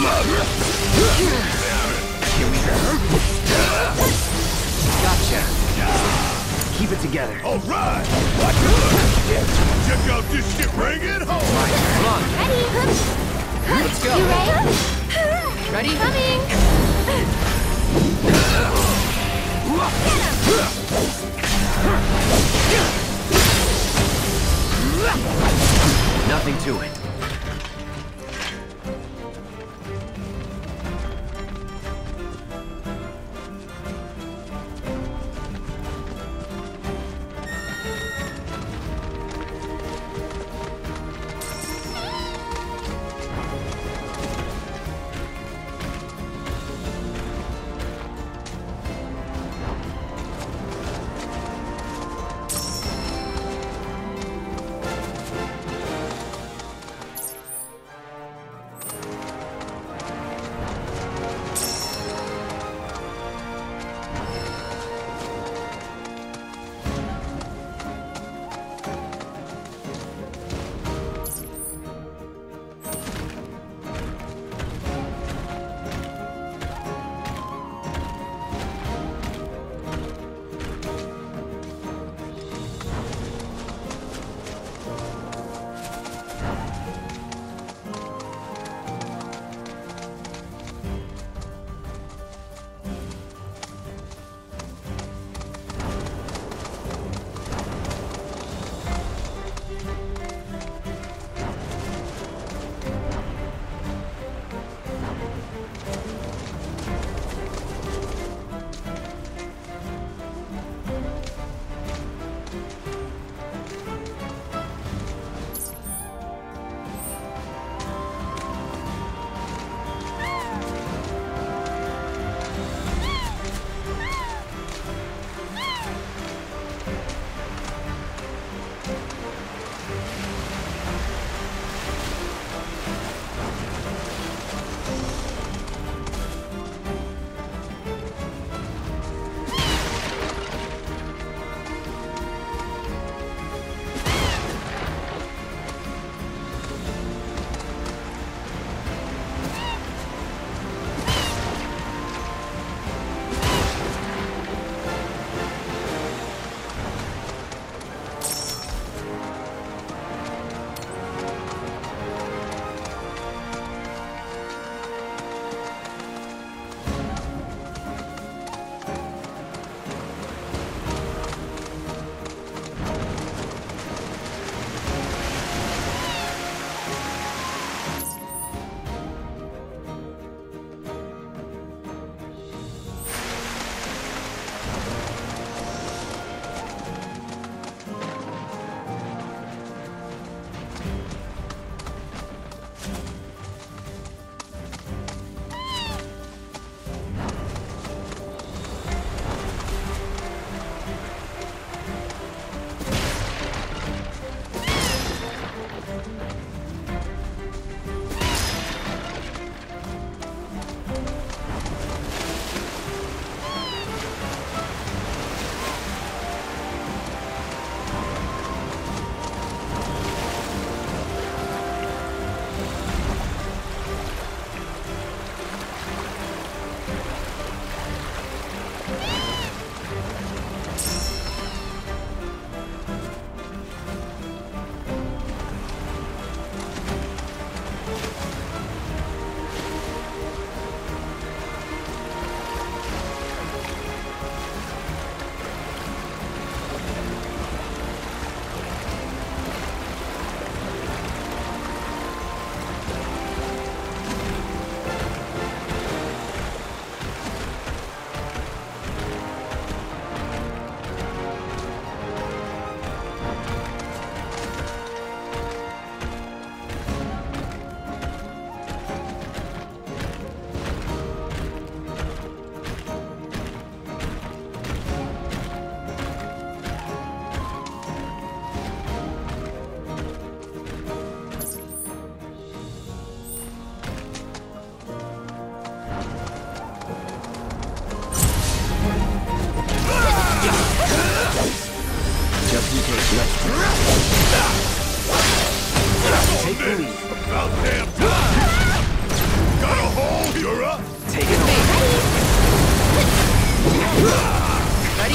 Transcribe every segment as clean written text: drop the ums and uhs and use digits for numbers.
Here we go. Gotcha. Keep it together. All right. Watch it. Check out this shit. Bring it home. My turn. Come on. Ready? Let's go. You ready? Ready? Coming! Nothing to it.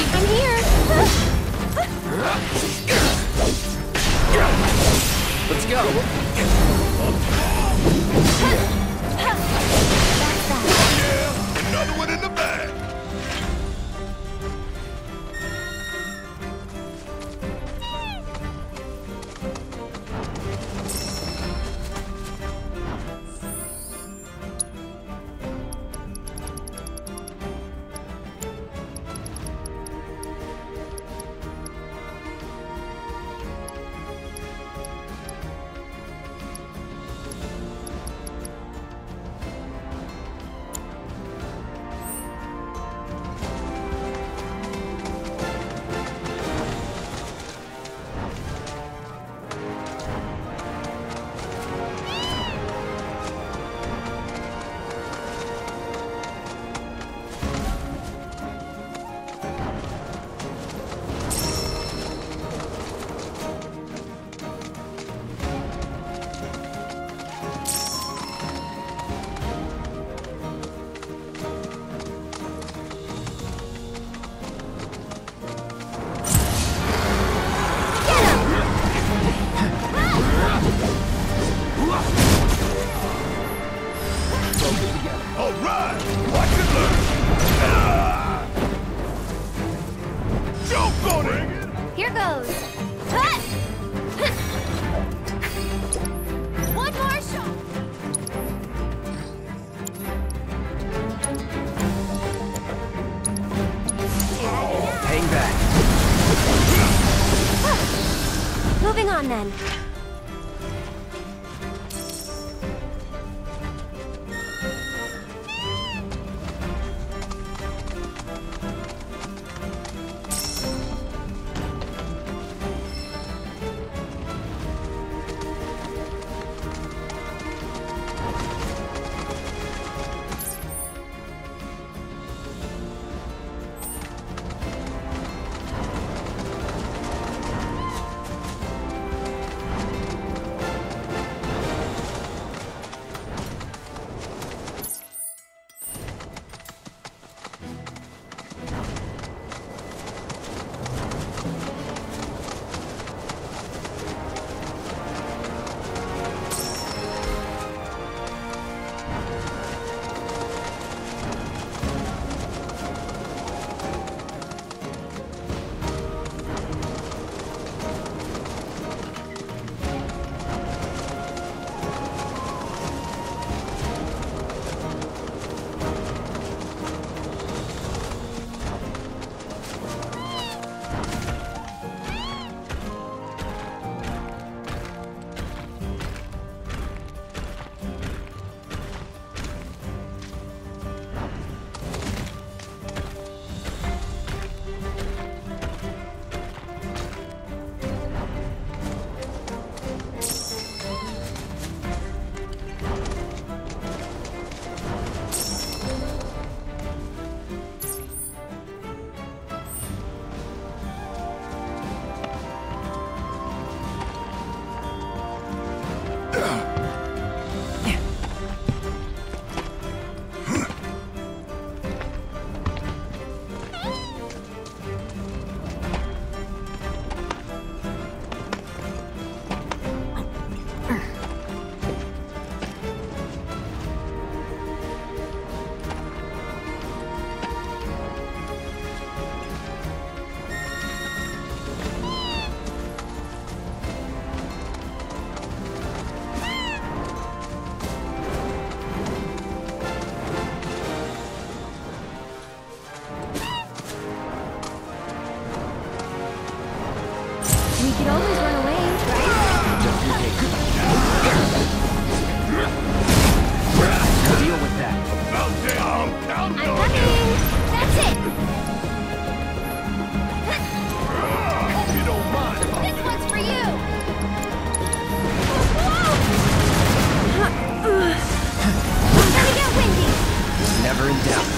I'm here. Let's go. Yeah, another one in the bag. All right, watch and learn. Joke on it. Here goes. One more shot. Hang back. Moving on then. We could always run away, right? Just in case. Deal with that. I'm coming! That's it! Hope you don't mind if This one's for you! I'm gonna get windy! Never in doubt.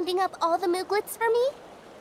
rounding up all the Mooglets for me?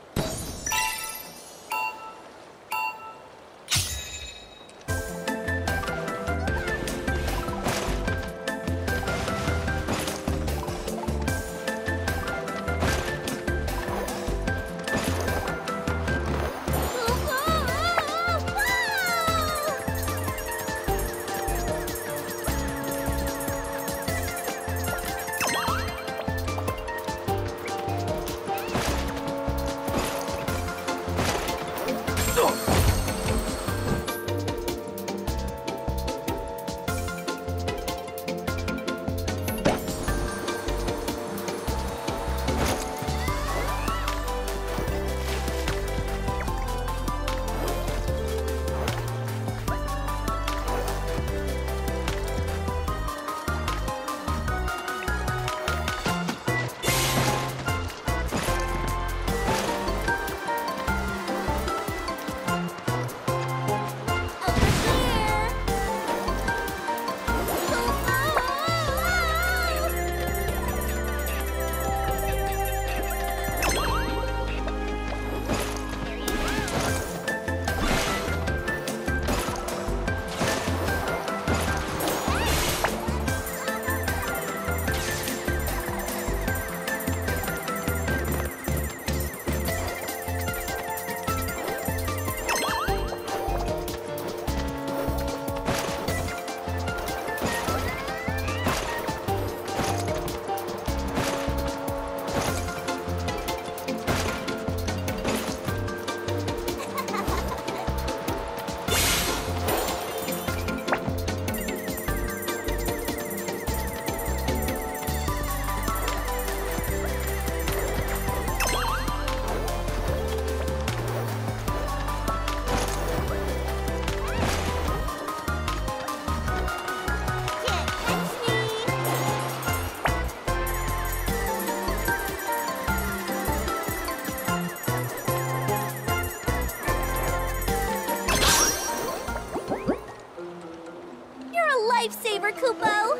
Lifesaver, Kupo!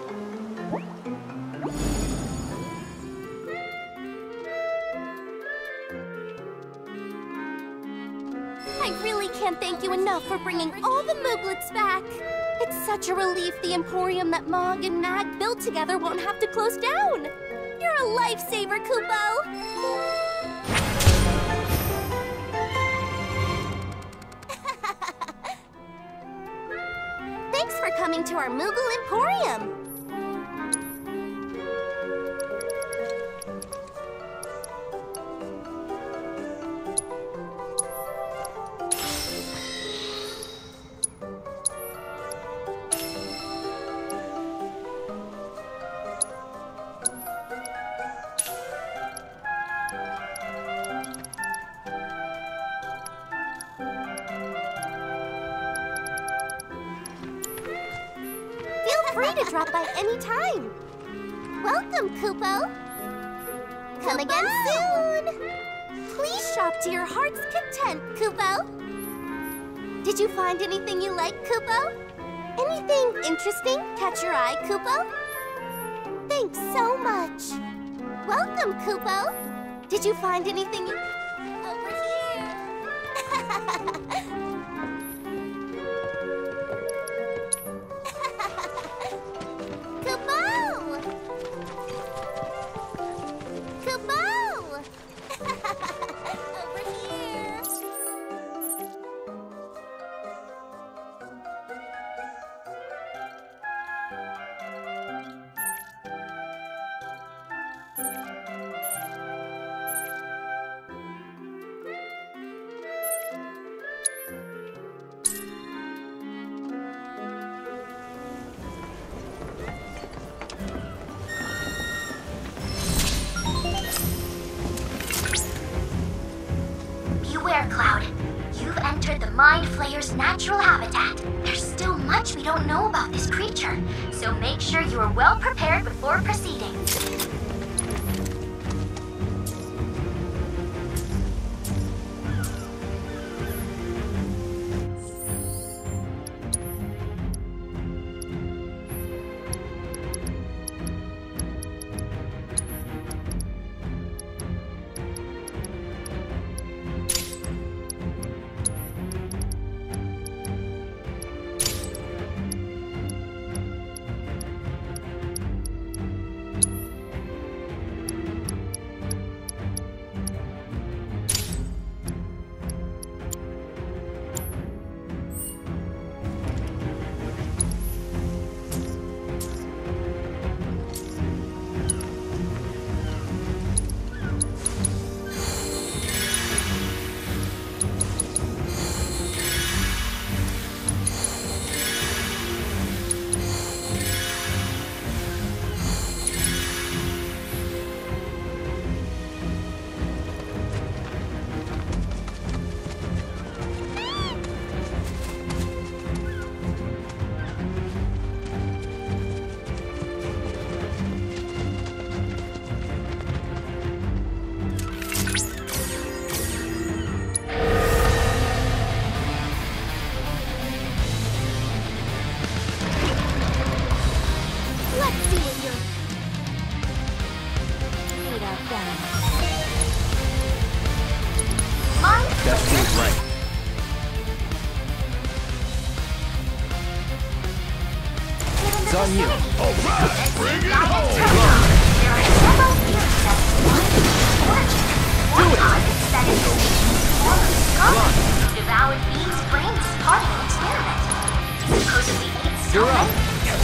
I really can't thank you enough for bringing all the Mooglets back. It's such a relief the Emporium that Mog and Mag built together won't have to close down. You're a lifesaver, Kupo! Thanks for coming to our Moogle Emporium. Free to drop by any time. Welcome, Kupo. Come again soon. Please shop to your heart's content, Kupo. Did you find anything you like, Kupo? Anything interesting catch your eye, Kupo? Thanks so much. Welcome, Kupo. Did you find anything you... Over here. Cloud. You've entered the Mind Flayer's natural habitat. There's still much we don't know about this creature, so make sure you are well prepared before proceeding. Bring it Giant home! Turtle. There are several theories that its origin. One cause is that it's a form of skunk. Devoured beings' brains as part of an experiment. It supposedly ate so You're up. many.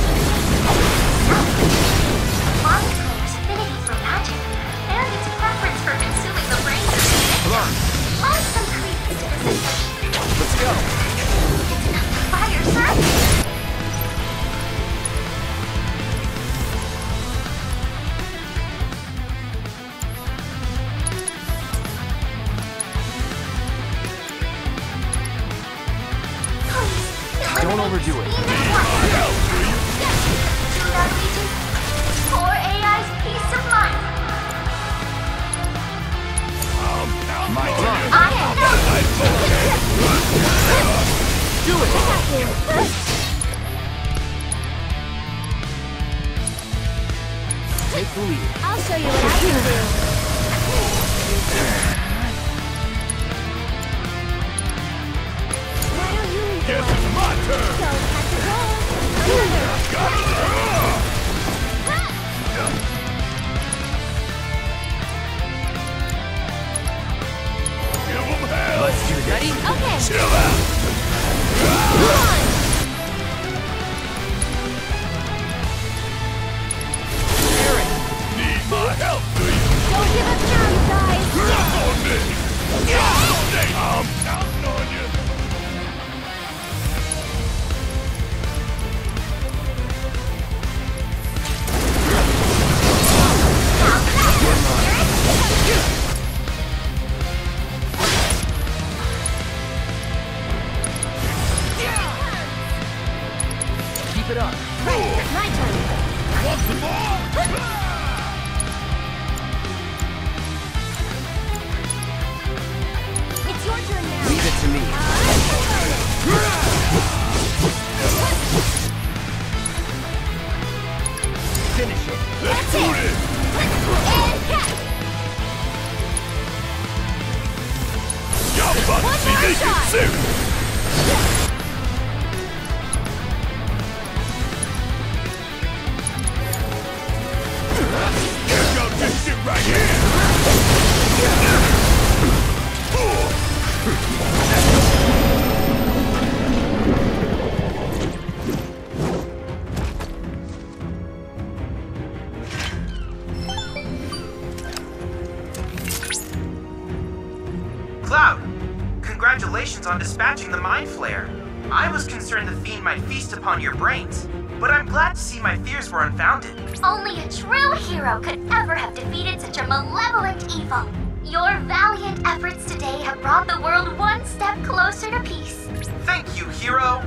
Mind Flayer's affinity for magic and its preference for consuming the brains of its victims. Come on. Lends some credence to this suspicion. Let's go. It's enough fire, sir. Don't overdo it. For AI's peace of mind. My turn. I know. Do it. Take the lead. I'll show you what I can do. Why don't you lead the Guess way? it's my turn! So, time to roll. Got it! Give 'em hell! Let's do this. Ready? Okay. Chill out! Need my help, do you? Don't give up now, you guys. Stop on me! I'm counting on you! Keep it up. Right, my turn. Want some more? It's your turn now. Leave it to me. Finish it. Let's do this! And catch. Y'all about to see they get serious! Check out this shit right here! Cloud, congratulations on dispatching the Mind Flayer. I was concerned the fiend might feast upon your brains, but I'm glad to see my fears were unfounded. Only a true hero could ever have defeated such a malevolent evil. Your valiant efforts today have brought the world one step closer to peace. Thank you, hero.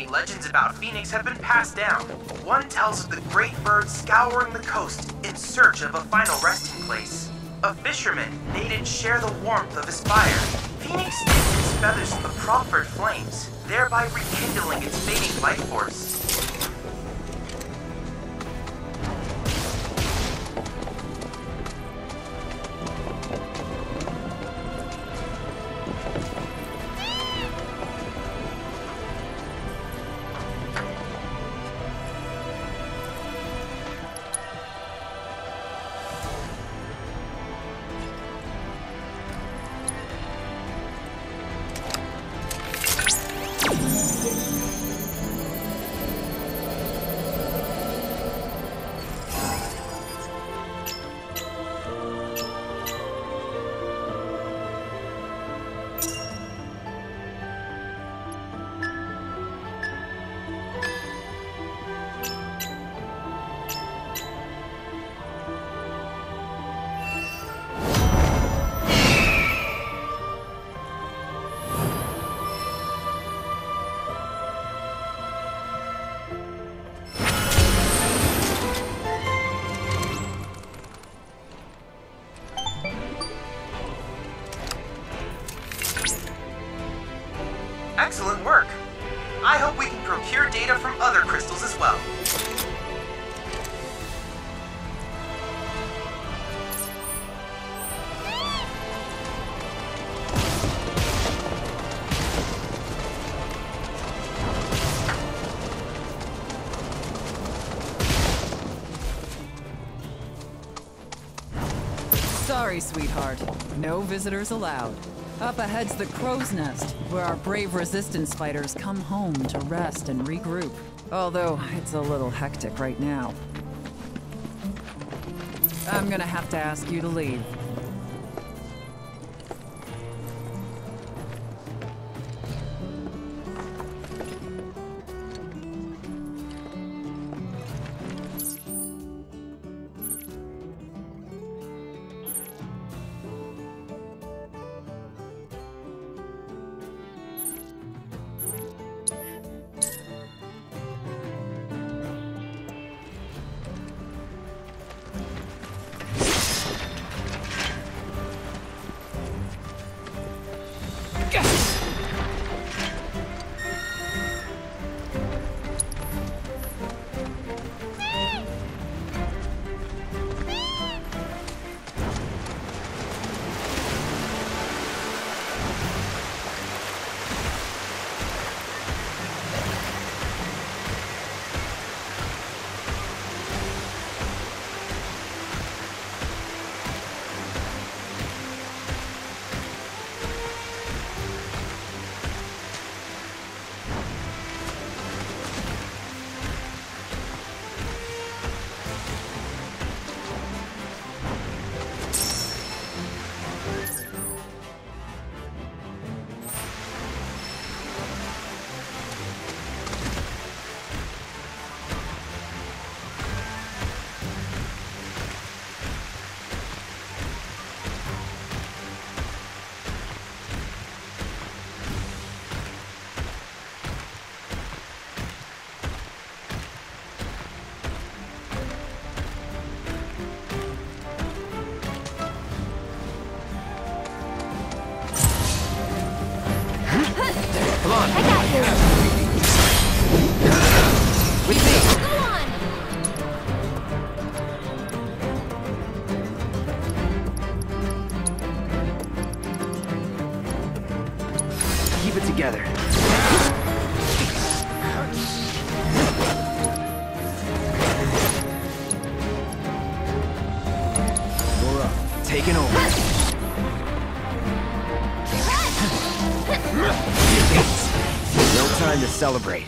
legends about Phoenix have been passed down. One tells of the great bird scouring the coast in search of a final resting place. A fisherman bade it share the warmth of his fire. Phoenix sticks its feathers in the proffered flames, thereby rekindling its fading life force. Excellent work. I hope we can procure data from other crystals as well. Sorry, sweetheart. No visitors allowed. Up ahead's the Crow's Nest, where our brave resistance fighters come home to rest and regroup. Although, it's a little hectic right now. I'm gonna have to ask you to leave. Come on. I got you. With me. Go on. Keep it together. You're up. Taking over. No time to celebrate.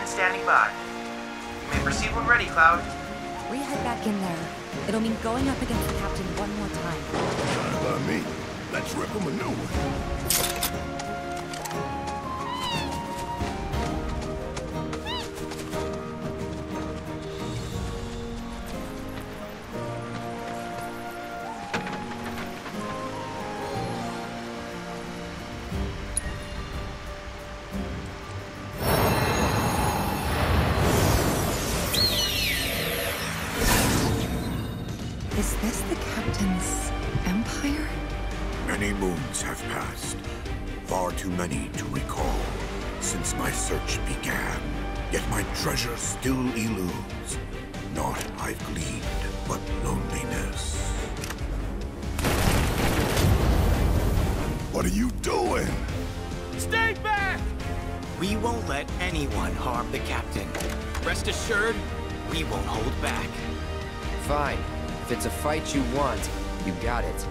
standing by. You may proceed when ready, Cloud. We head back in there. It'll mean going up against the captain one more time. Fine by me. Let's rip him a new one. Is this the captain's empire? Many moons have passed. Far too many to recall since my search began. Yet my treasure still eludes. Naught I've gleaned but loneliness. What are you doing? Stay back! We won't let anyone harm the captain. Rest assured, we won't hold back. Fine. If it's a fight you want, you got it.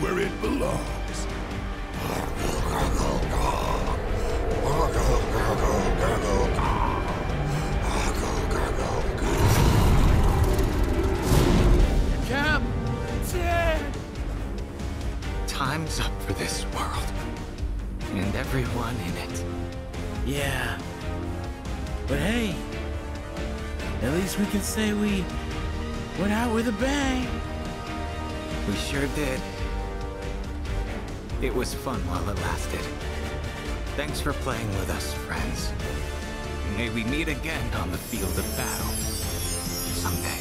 where it belongs. Captain! Time's up for this world. And everyone in it. Yeah. But hey, at least we can say we went out with a bang. We sure did. It was fun while it lasted. Thanks for playing with us, friends. May we meet again on the field of battle. Someday.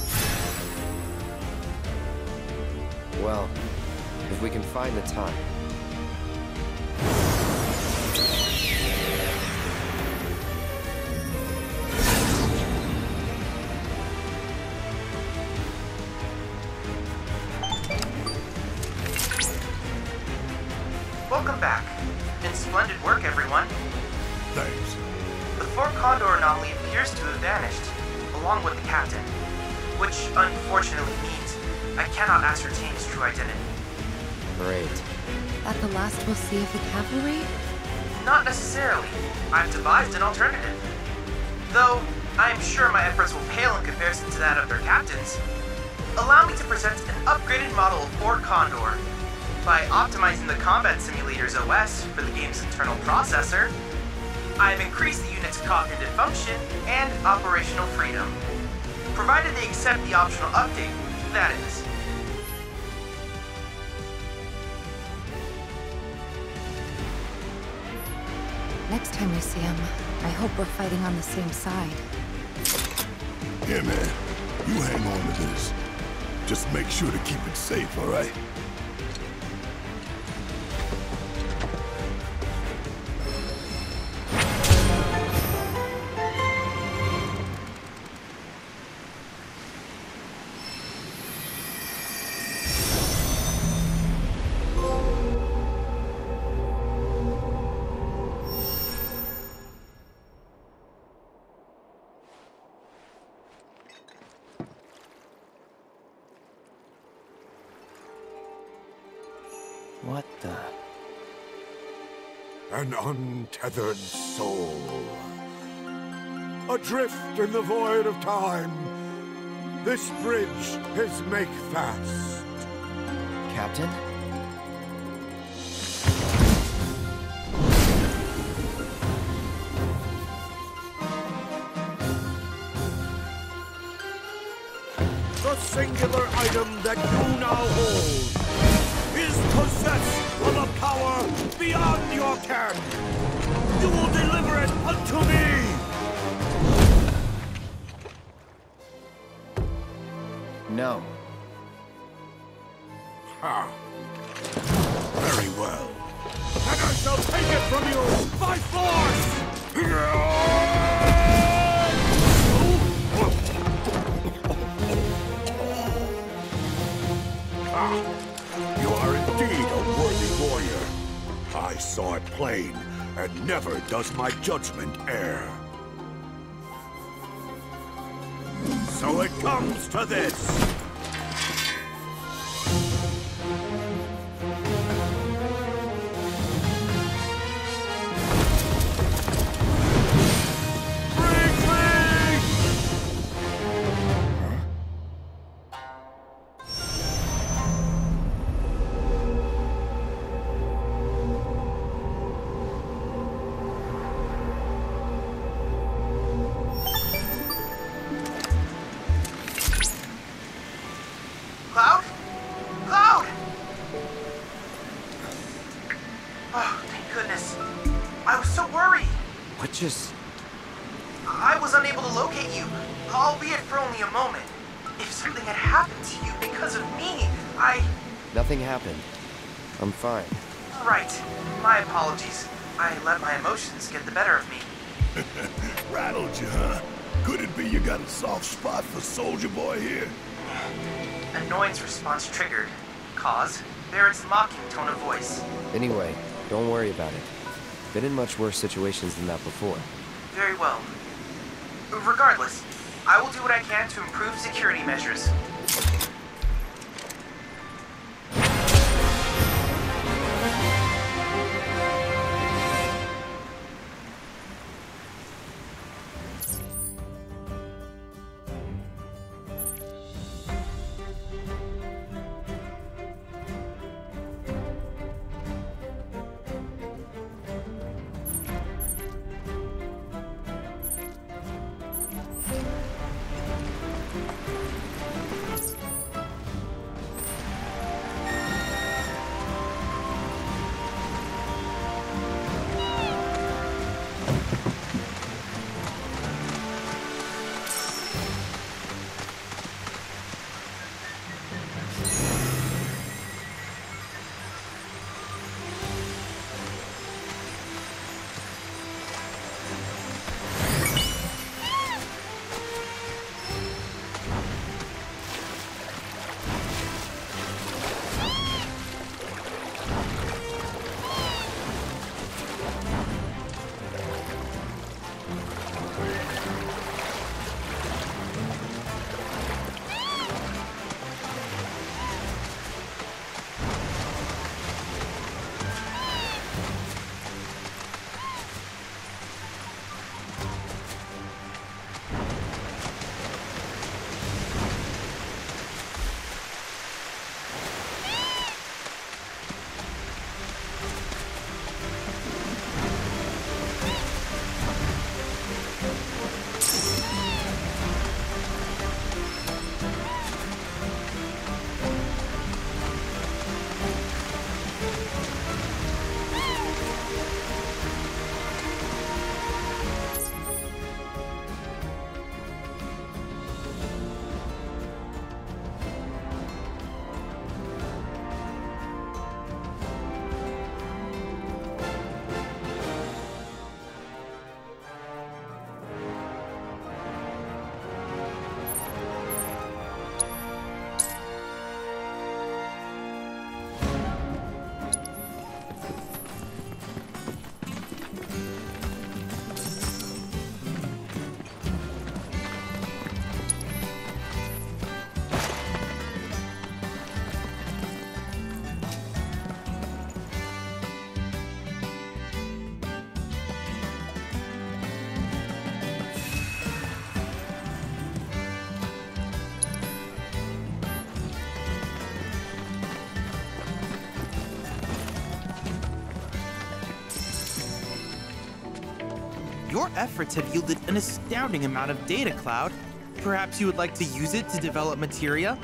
Well, if we can find the time. Welcome back. And splendid work, everyone. Thanks. The Fort Condor anomaly appears to have vanished, along with the captain. Which, unfortunately, means I cannot ascertain his true identity. Great. At the last we'll see of the cavalry? Not necessarily. I've devised an alternative. Though, I am sure my efforts will pale in comparison to that of their captains. Allow me to present an upgraded model of Fort Condor. By optimizing the Combat Simulator's OS for the game's internal processor, I have increased the unit's cognitive function and operational freedom. Provided they accept the optional update, that is. Next time we see him, I hope we're fighting on the same side. Here, man. You hang on to this. Just make sure to keep it safe, all right? What the? An untethered soul. Adrift in the void of time. This bridge is make fast. Captain? The singular item that you now hold is possessed of a power beyond your ken. You will deliver it unto me! No. Ha! Very well. And I shall take it from you by force! You are indeed a worthy warrior. I saw it plain, and never does my judgment err. So it comes to this. Cloud? Cloud! Oh, thank goodness. I was so worried. What just... I was unable to locate you, albeit for only a moment. If something had happened to you because of me, Nothing happened. I'm fine. Right. My apologies. I let my emotions get the better of me. Rattled you, huh? Could it be you got a soft spot for Soldier Boy here? Annoyance response triggered. Cause? Barrett's mocking tone of voice. Anyway, don't worry about it. Been in much worse situations than that before. Very well. Regardless, I will do what I can to improve security measures. efforts have yielded an astounding amount of data, Cloud. Perhaps you would like to use it to develop materia?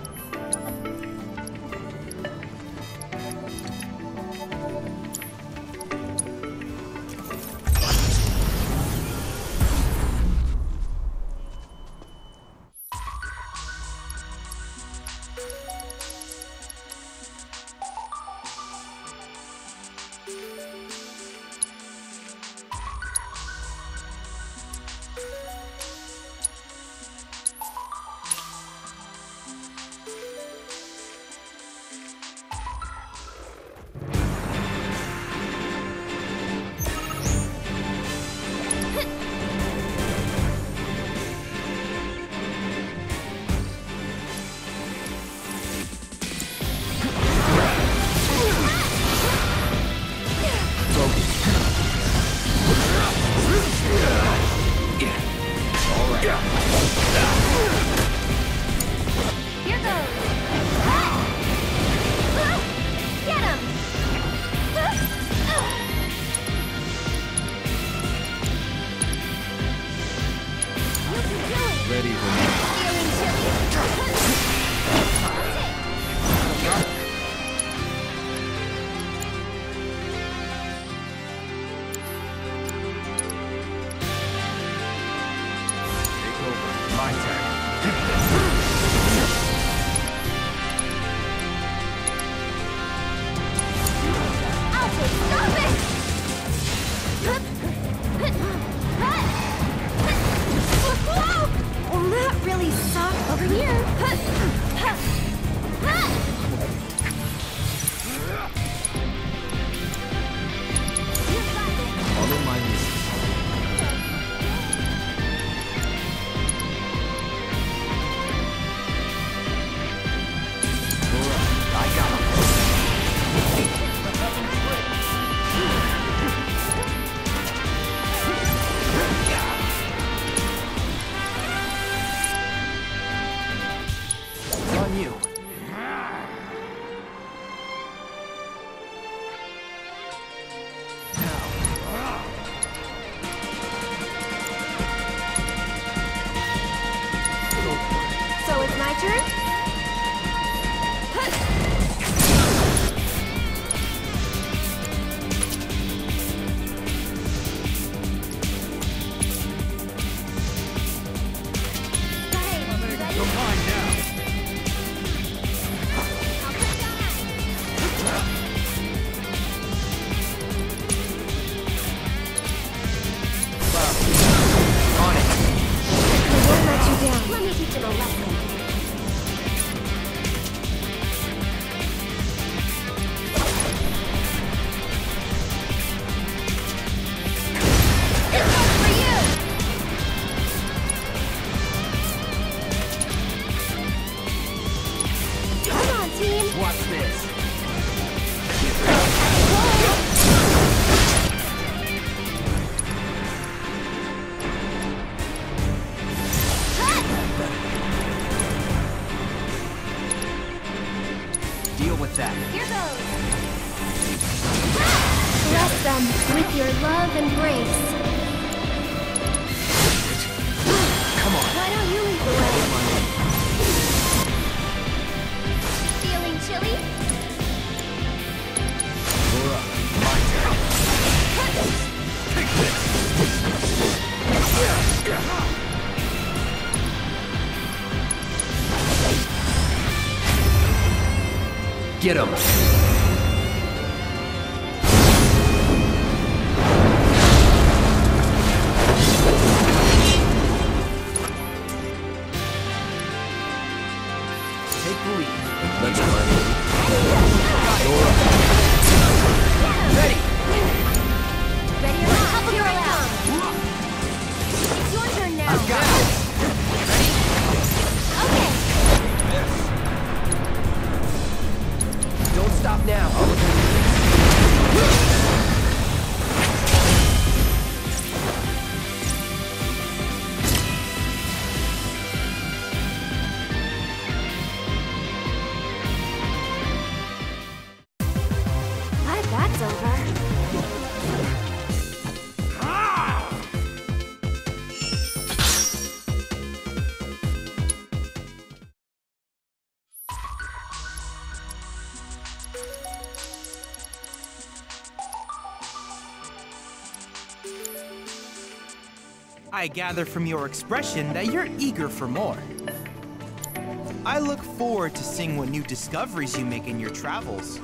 Get him! Take the lead. Let's run. Ready! Ready or not, here I come! It's your turn now! I've got it! Okay! Don't stop I gather from your expression that you're eager for more. I look forward to seeing what new discoveries you make in your travels.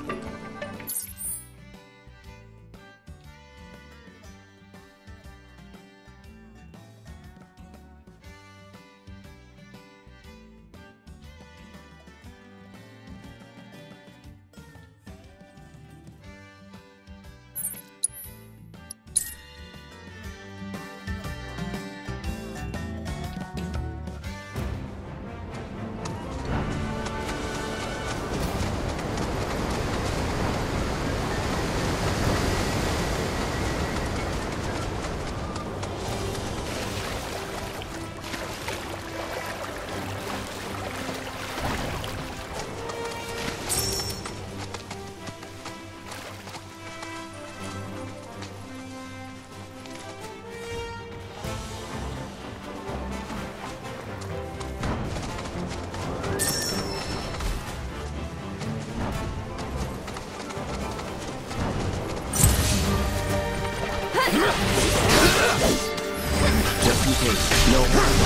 Just in case, no harm.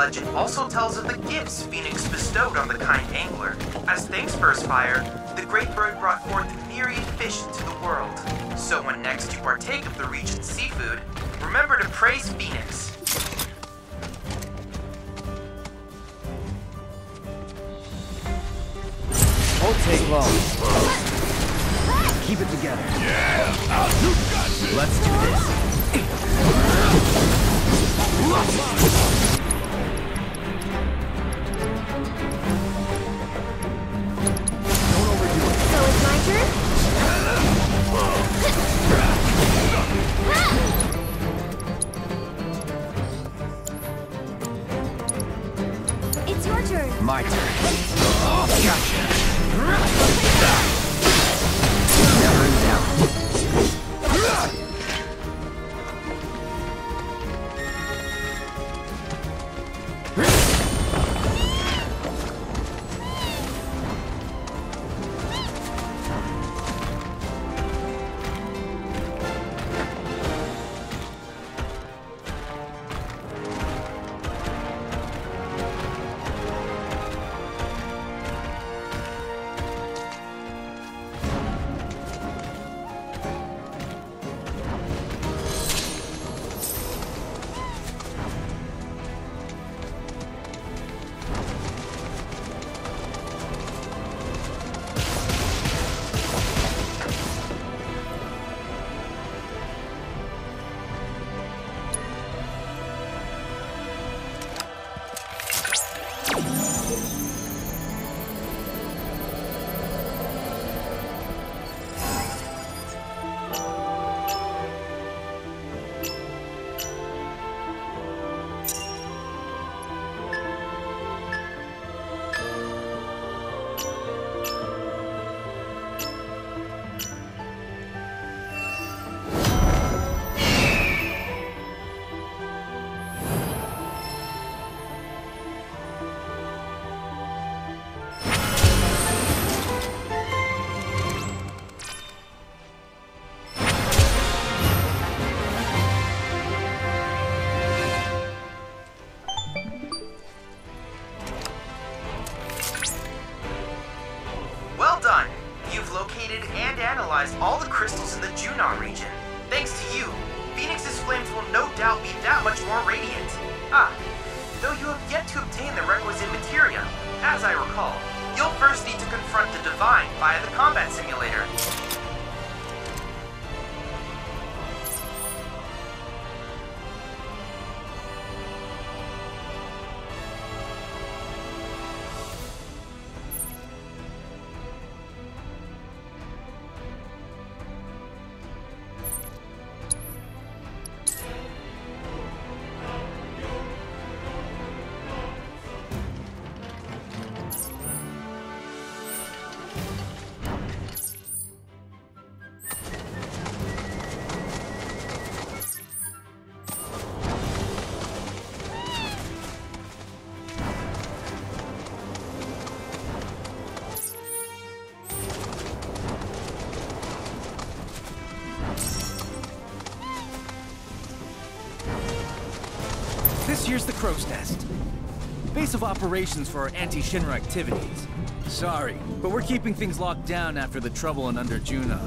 legend also tells of the gifts Phoenix bestowed on the kind angler. As thanks for his fire, the great bird brought forth myriad fish into the world. So when next you partake of the region's seafood, remember to praise Phoenix. Won't take long. Keep it together. Yeah, you got this. Let's do this. Don't overdo it. So it's my turn? It's your turn. My turn. Gotcha. Never in doubt. All the crystals in the Junon region. Thanks to you, Phoenix's flames will no doubt be that much more radiant. Though you have yet to obtain the requisite materia, as I recall, you'll first need to confront the Divine via the combat simulator. This here's the Crow's Nest. Base of operations for our anti-Shinra activities. Sorry, but we're keeping things locked down after the trouble in Under Junon.